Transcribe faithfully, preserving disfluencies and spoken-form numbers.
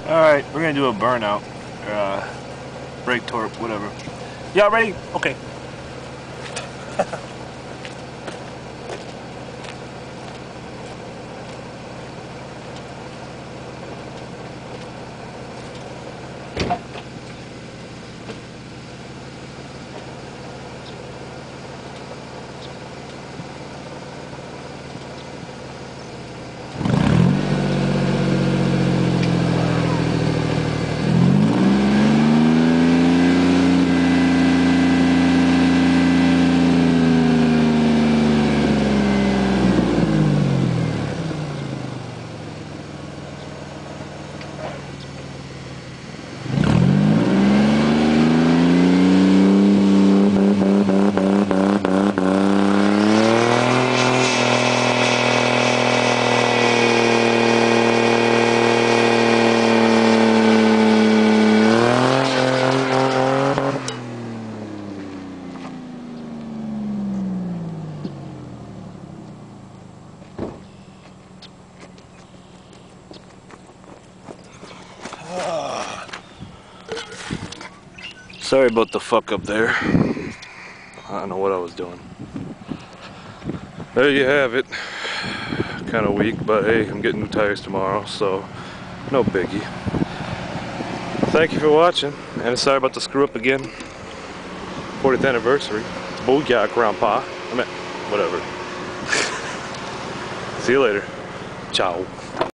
Alright, we're gonna do a burnout. Or, uh, brake torque, whatever. Y'all ready? Okay. Sorry about the fuck up there. I don't know what I was doing. There you have it. Kind of weak, but hey, I'm getting new tires tomorrow, so no biggie. Thank you for watching, and sorry about the screw up again. fortieth anniversary. Booyah, Grandpa. I mean, whatever. See you later. Ciao.